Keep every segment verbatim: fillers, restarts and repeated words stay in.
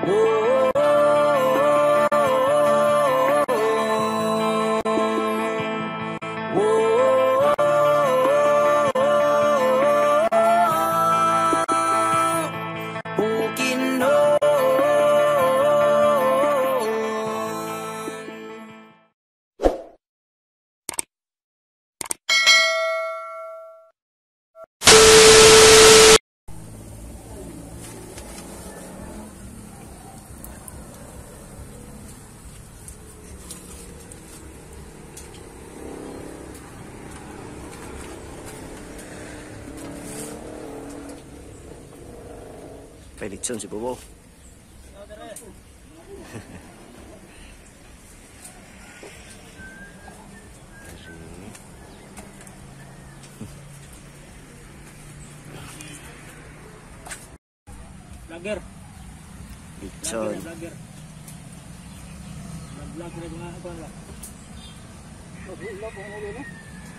Pelitson si Bobo. Vlogger. Litson. Vlogger. Vlogger ito nga ako lang. Wala po ano na.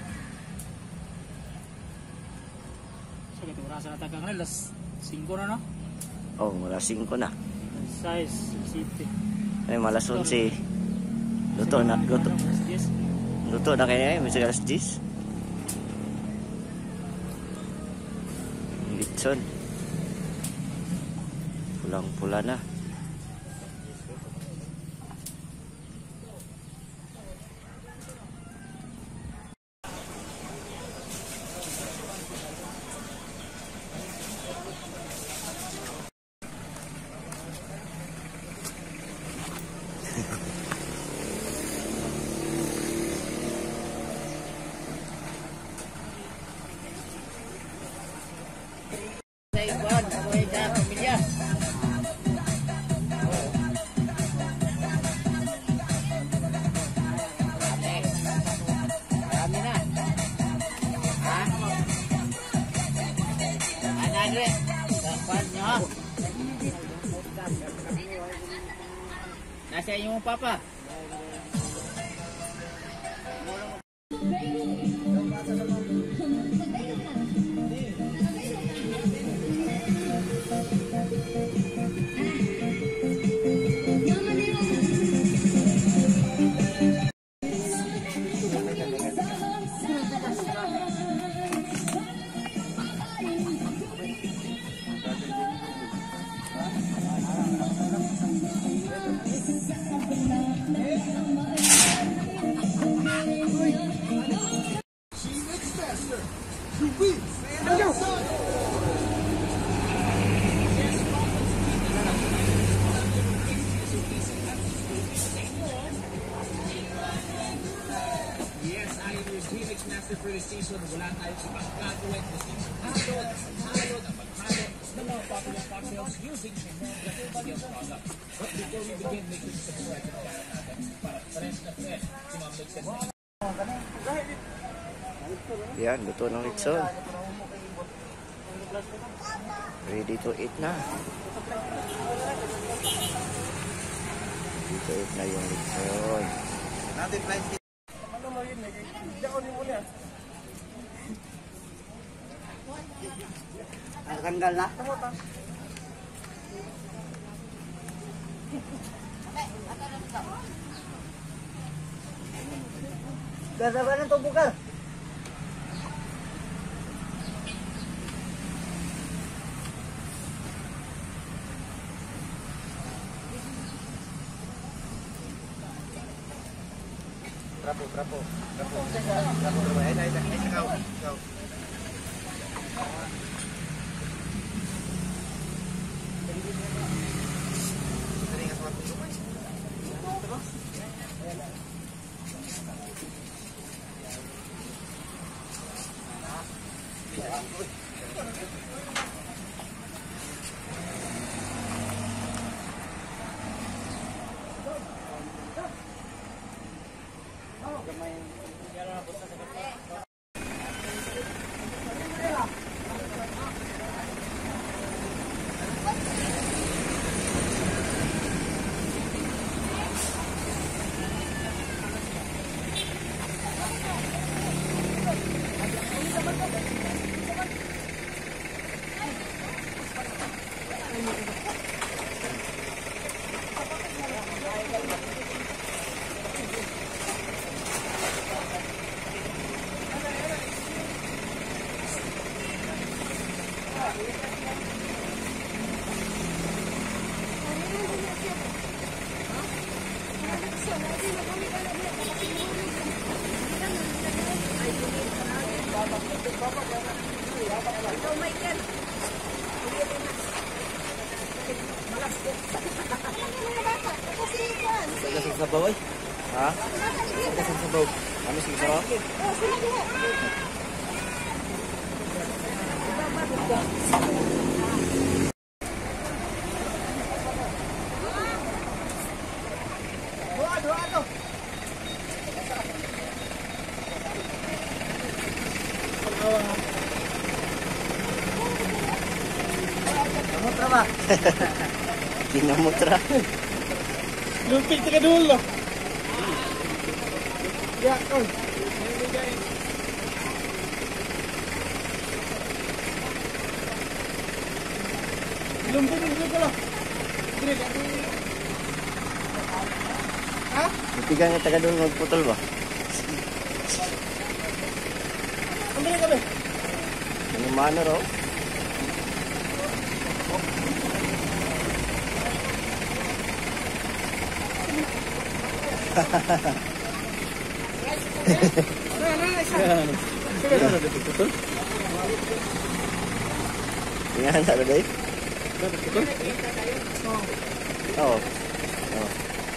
So kito rasa na tagang na las singko na no? Oh, malas singko na. Size city. Ay malas onse. Luto na, luto. Luto na kaya eh, may alas diyes. Litson. Pulang-pula na. Nasa iyong papa. For the station, wala tayo sa pagkagawin the station halod, halod ang paghalo ng mga popular cocktails using Chanel product. But before we begin, make sure to subscribe to the channel natin para fresh na fresh si Ma'am Lexen. Yan, luto ng litson. Ready to eat na. Ready to eat na yung litson. Natin price. Tanggal na. Ganda ba ng tubukal? Trapo, trapo. Trapo. Trapo. Ay, ay, ay, ikaw. Ikaw. Saya sa sabaw ay. Ha? Saya sa sabaw. Ano sige sarap? Kamutra ba? Kinamutra. Lumpit ka dulu. Ya, oh. Lumpit dulu kalau. Dire Ha? Itigan nga taga doon magputol ba? Ano ka ba? Ano mano raw? Tingnan sa day. Oh. Oh.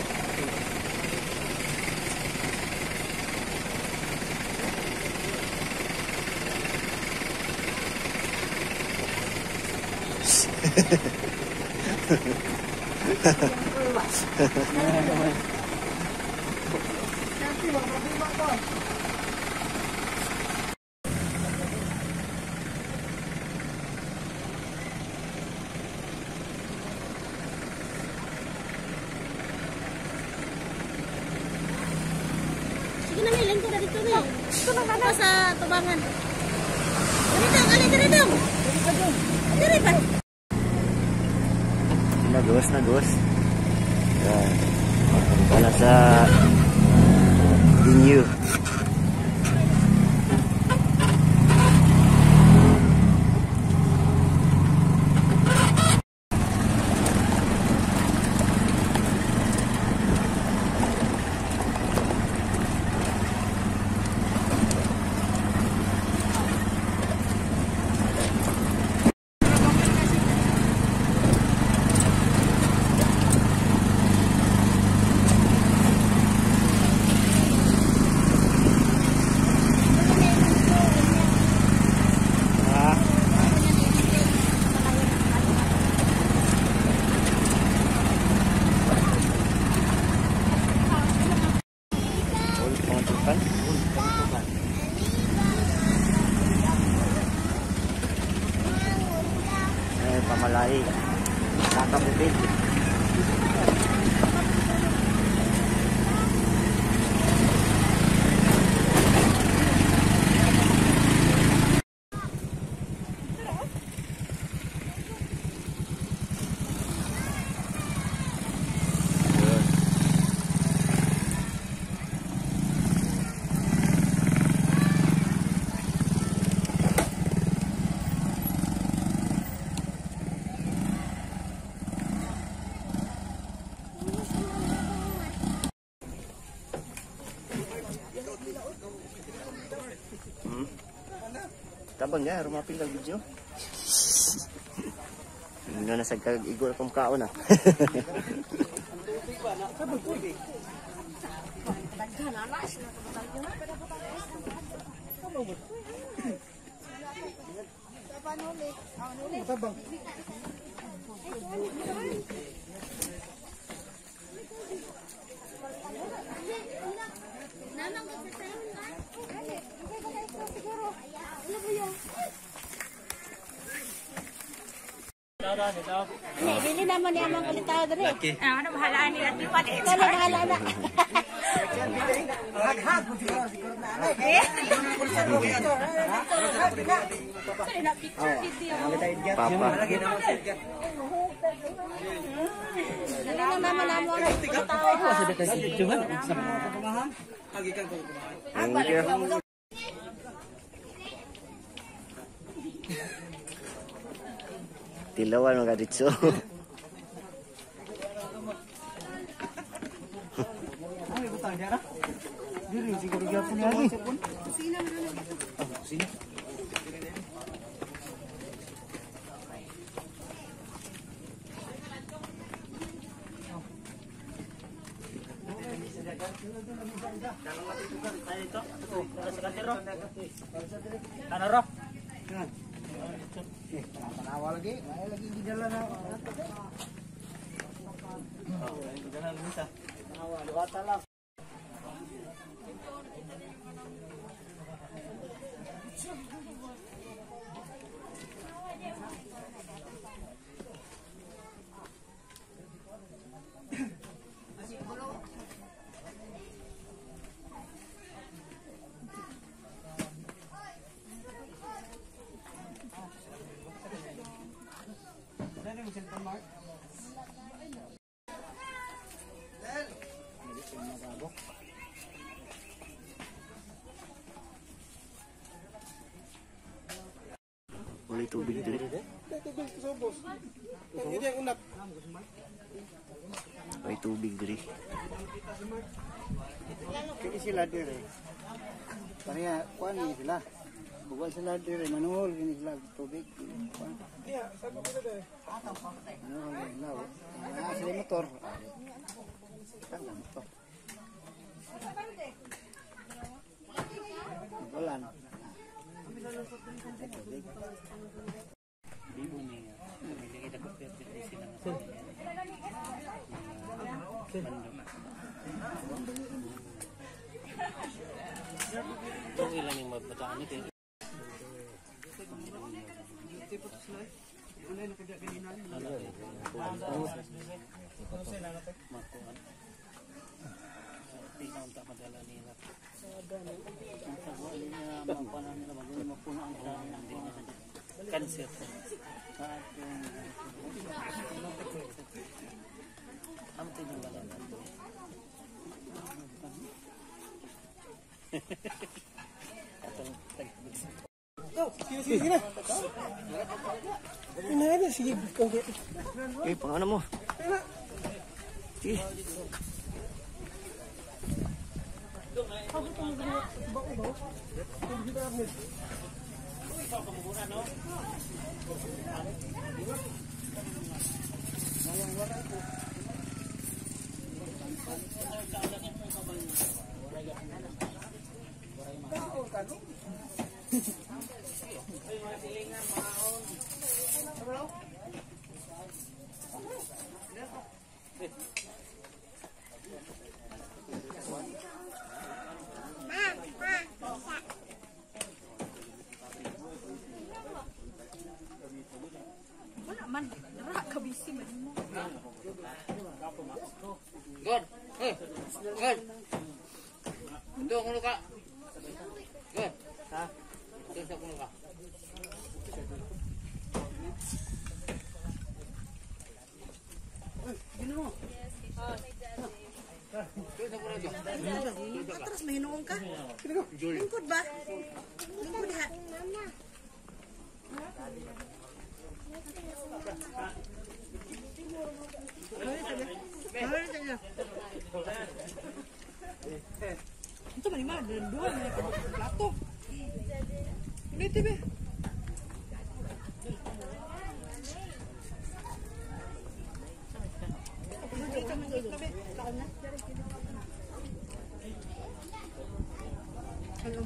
Sige na, Mel. Lengko na dito, Mel. Ito na ka sa tubangan. Dali dong, ali, dali dong. Dali ba? Nagos, nagos. Yan. Para sa venue. Pamalay. Nakabukid. Hmm. Tabang ya, rumah pinggang video. Ano na sa kag-igol akong kaon na. Tabang. Ini, ini naman yung mga kulit tao dali. Ah, ano bahala ni Ati Pati? Wala bahala na. Papa. Dali na naman naman ang kulit tao. Thank you. Tilawan mga ditso. Diri siguro gyapon lagi. Ano ro? Eh, panawa lagi. May lagi di dalam na. Oh, di dalam bisa. Panawa, luwata lang. Boleh tubig diri. May tubig diri. Kini sila dire. Kaya kuan ni sila. Bukan sila dire manuhol kini sila tubig. Iya, sabi ko dire. Manuhol sila. Ah, sila motor. Kan motor. Bulan. Di bumi. Pamilya kita perfect di sini. Kung ilan yung magbataan ito eh. Makuhan. Di na unta padala nila. Ang sabuha nila, makuhan nila, magunin mapuno ang cancer. Ang tinagalan natin. Eh, pangano mo? Eh. Man, gerak ke bisi mo. God, eh, God. Ito ang ka. God, ha? Ito ang ka. Terus mahinuong ka? Lingkod ba? Lingkod ha? Ito manima, dua plato. Ini tiba. Hello.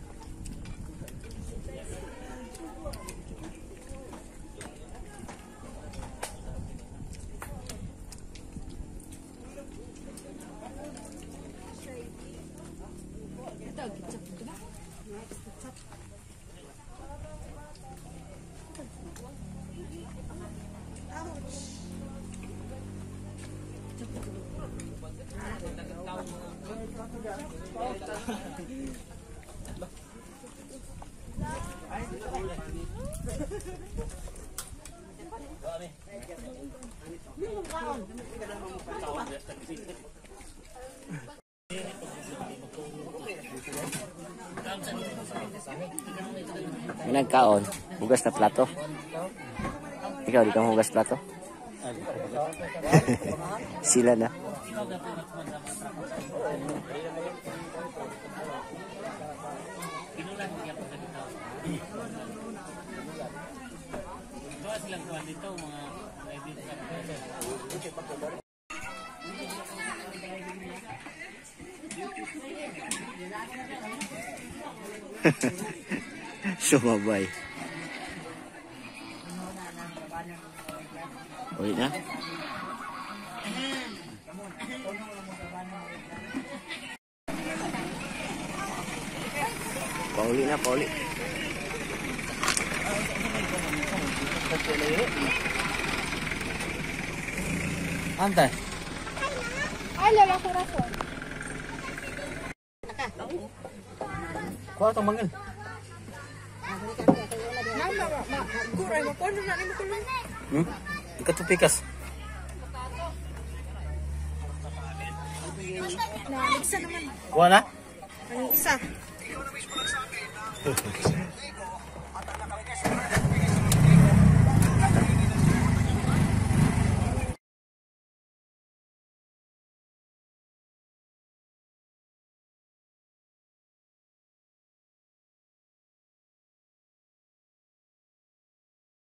May nagkaon, hugas na plato. Ikaw, di ka hugas plato? Sila na. ikaw dapat nagsuman sa mga truck. Pinulan mo kaya pagka dito. Ito silang kuhan dito, mga edit sa pwede. Sumabay. Ulit na? Pauli na, pauli. Antay. Ay, lala ko raso. Kuha itong mangil. Kuray mo, paano na rin mo kulang? Hmm? Ikatupikas. Naligsa naman. Kuha na? Ang isa.